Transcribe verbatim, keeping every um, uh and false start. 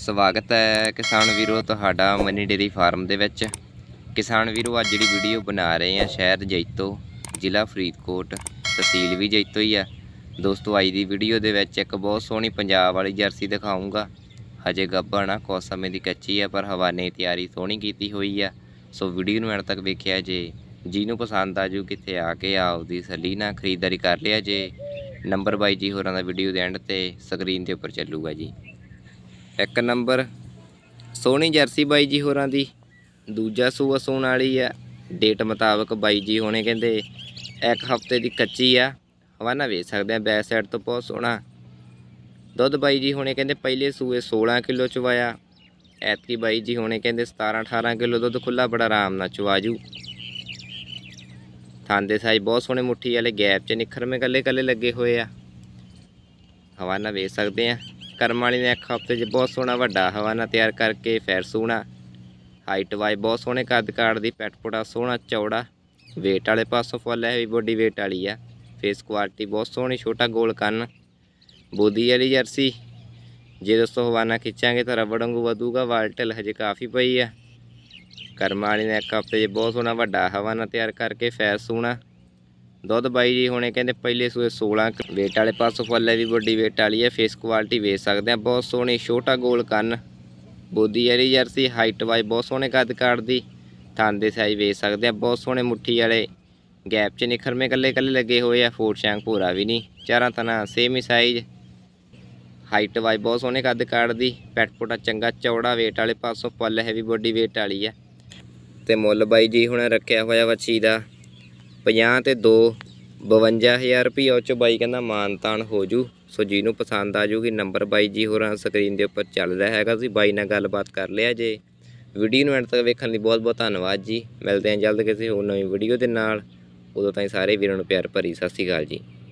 ਸਵਾਗਤ ਹੈ ਕਿਸਾਨ ਵੀਰੋ ਤੁਹਾਡਾ ਮਨੀ ਡੇਰੀ ਫਾਰਮ ਦੇ ਵਿੱਚ। ਕਿਸਾਨ ਵੀਰੋ ਅੱਜ ਜਿਹੜੀ ਵੀਡੀਓ ਬਣਾ ਰਹੇ ਆ ਸ਼ਹਿਰ ਜੈਤੋ, ਜ਼ਿਲ੍ਹਾ ਫਰੀਦਕੋਟ, ਤਹਿਸੀਲ ਵੀ ਜੈਤੋ ਹੀ ਆ। ਦੋਸਤੋ ਅੱਜ ਦੀ ਵੀਡੀਓ ਦੇ ਵਿੱਚ ਇੱਕ ਬਹੁਤ ਸੋਹਣੀ ਪੰਜਾਬ ਵਾਲੀ ਜਰਸੀ ਦਿਖਾਊਂਗਾ। ਹਜੇ ਗੱਭਣ ਆ, ਕੁਝ ਸਮੇਂ ਦੀ ਕੱਚੀ ਆ, ਪਰ ਹਵਾਨੇ ਤਿਆਰੀ ਸੋਹਣੀ ਕੀਤੀ ਹੋਈ ਆ। ਸੋ ਵੀਡੀਓ ਨੂੰ ਐਂਡ ਤੱਕ ਵੇਖਿਆ ਜੇ, ਜਿਹਨੂੰ ਪਸੰਦ ਆ ਜੂ ਕਿੱਥੇ ਆ ਕੇ ਆਪਦੀ ਸਲੀ ਨਾਲ ਖਰੀਦਦਾਰੀ ਕਰ ਲਿਆ ਜੇ। ਨੰਬਰ ਬਾਈ ਜੀ ਹੋਰਾਂ ਦਾ ਵੀਡੀਓ ਦੇ ਐਂਡ ਤੇ ਸਕਰੀਨ ਦੇ ਉੱਪਰ ਚੱਲੂਗਾ ਜੀ। ਇੱਕ ਨੰਬਰ ਸੋਹਣੀ ਜਰਸੀ ਬਾਈ ਜੀ ਹੋਰਾਂ ਦੀ, ਦੂਜਾ ਸੂਆ ਸੂਣ ਵਾਲੀ ਆ। ਡੇਟ ਮੁਤਾਬਕ ਬਾਈ ਜੀ ਹੋਣੇ ਕਹਿੰਦੇ ਇੱਕ ਹਫ਼ਤੇ ਦੀ ਕੱਚੀ ਆ। ਹਵਾਨਾ ਵੇਚ ਸਕਦੇ ਆ, ਬੈਕ ਸਾਈਡ ਤੋਂ ਬਹੁਤ ਸੋਹਣਾ ਦੁੱਧ ਬਾਈ ਜੀ ਹੋਣੇ ਕਹਿੰਦੇ ਪਹਿਲੇ ਸੂਏ ਸੋਲਾਂ ਕਿਲੋ ਚਵਾਇਆ। ਐਤਕੀ ਬਾਈ ਜੀ ਹੋਣੇ ਕਹਿੰਦੇ ਸਤਾਰਾਂ ਅਠਾਰਾਂ ਕਿਲੋ ਦੁੱਧ ਖੁੱਲਾ ਬੜਾ ਆਰਾਮ ਨਾਲ ਚਵਾ ਜੂ। ਥਾਂਦੇ ਸਾਈ ਬਹੁਤ ਸੋਹਣੇ ਮੁੱਠੀ ਵਾਲੇ ਗੈਪ 'ਚ ਨਿਖਰਵੇਂ ਕੱਲੇ ਕੱਲੇ ਲੱਗੇ ਹੋਏ ਆ। ਹਵਾਨਾ ਵੇਚ ਸਕਦੇ ਆ। ਕਰਮ ਵਾਲੀ ਨੇ ਇੱਕ ਹਫ਼ਤੇ 'ਚ ਬਹੁਤ ਸੋਹਣਾ ਵੱਡਾ ਹਵਾਨਾ ਤਿਆਰ ਕਰਕੇ ਫੈਰ ਸੋਹਣਾ। ਹਾਈਟ ਵਾਈ ਬਹੁਤ ਸੋਹਣੇ ਕੱਦ ਕਾੜ ਦੀ, ਪੈਟ ਪੁੜਾ ਸੋਹਣਾ ਚੌੜਾ। ਵੇਟ ਵਾਲੇ ਪਾਸੋਂ ਫੁੱਲ ਹੈਵੀ ਬੋਡੀ ਵੇਟ ਵਾਲੀ ਆ। ਫੇਸ ਕੁਆਲਿਟੀ ਬਹੁਤ ਸੋਹਣੀ, ਛੋਟਾ ਗੋਲ ਕੰਨ, ਬੋਦੀ ਵਾਲੀ ਜਰਸੀ। ਜੇ ਦੋਸਤੋ ਹਵਾਨਾ ਖਿੱਚਾਂਗੇ ਤਾਂ ਰਬੜ ਵਾਂਗੂ ਵਧੂਗਾ। ਵਾਲ ਢਿੱਲ ਹਜੇ ਕਾਫੀ ਪਈ ਆ। ਕਰਮ ਵਾਲੀ ਨੇ ਇੱਕ ਹਫ਼ਤੇ 'ਚ ਬਹੁਤ ਸੋਹਣਾ ਵੱਡਾ ਹਵਾਨਾ ਤਿਆਰ ਕਰਕੇ ਫੈਰ ਸੋਹਣਾ। ਦੁੱਧ ਬਾਈ ਜੀ ਹੋਣੇ ਕਹਿੰਦੇ ਪਹਿਲੇ ਸੂਏ ਸੋਲਾਂ। ਵੇਟ ਵਾਲੇ ਪਾਸੋਂ ਫੁੱਲ ਹੈਵੀ ਬੋਡੀ ਵੇਟ ਵਾਲੀ ਹੈ। ਫੇਸ ਕੁਆਲਿਟੀ ਵੇਚ ਸਕਦੇ ਆ, ਬਹੁਤ ਸੋਹਣੀ, ਛੋਟਾ ਗੋਲ ਕੰਨ, ਬੋਦੀ ਵਾਲੀ ਜਰਸੀ। ਹਾਈਟ ਵਾਈ ਬਹੁਤ ਸੋਹਣੇ ਕੱਦ ਕਾੜ ਦੀ। ਥਣ ਦੇ ਸਾਈਜ਼ ਵੇਚ ਸਕਦੇ ਆ, ਬਹੁਤ ਸੋਹਣੇ ਮੁੱਠੀ ਵਾਲੇ ਗੈਪ 'ਚ ਨਿਖਰਵੇਂ ਕੱਲੇ ਕੱਲੇ ਲੱਗੇ ਹੋਏ ਆ। ਫੋਟ ਸ਼ੈਂਕ ਭੂਰਾ ਵੀ ਨਹੀਂ, ਚਾਰਾਂ ਤਨਾ ਸੇਮ ਹੀ ਸਾਈਜ਼। ਹਾਈਟ ਵਾਈ ਬਹੁਤ ਸੋਹਣੇ ਕੱਦ ਕਾੜ ਦੀ, ਪੈਟ ਪੁਟਾ ਚੰਗਾ ਚੌੜਾ। ਵੇਟ ਵਾਲੇ ਪਾਸੋਂ ਫੁੱਲ ਹੈਵੀ ਬੋਡੀ ਵੇਟ ਵਾਲੀ ਆ। ਤੇ ਮੁੱਲ ਬਾਈ ਜੀ ਹੁਣ ਰੱਖਿਆ ਹੋਇਆ ਵੱਛੀ ਦਾ ਪੰਜਾਹ ਤੇ ਦੋ ਬਵੰਜਾ ਹਜ਼ਾਰ ਰੁਪਈਆ। ਉਹ 'ਚੋਂ ਬਾਈ ਕਹਿੰਦਾ ਮਾਨ ਤਾਨ ਹੋ ਜੂ। ਸੋ ਜਿਹਨੂੰ ਪਸੰਦ ਆ ਜੂਗੀ ਨੰਬਰ ਬਾਈ ਜੀ ਹੋਰਾਂ ਸਕਰੀਨ ਦੇ ਉੱਪਰ ਚੱਲ ਰਿਹਾ ਹੈਗਾ। ਤੁਸੀਂ ਬਾਈ ਨਾਲ ਗੱਲਬਾਤ ਕਰ ਲਿਆ ਜੇ। ਵੀਡੀਓ ਨੂੰ ਐਂਡ ਤੱਕ ਵੇਖਣ ਲਈ ਬਹੁਤ ਬਹੁਤ ਧੰਨਵਾਦ ਜੀ। ਮਿਲਦੇ ਹਾਂ ਜਲਦ ਕਿਸੇ ਹੋਰ ਨਵੀਂ ਵੀਡੀਓ ਦੇ ਨਾਲ। ਉਦੋਂ ਤਾਈਂ ਸਾਰੇ ਵੀਰਾਂ ਨੂੰ ਪਿਆਰ ਭਰੀ ਸਤਿ ਸ਼੍ਰੀ ਅਕਾਲ ਜੀ।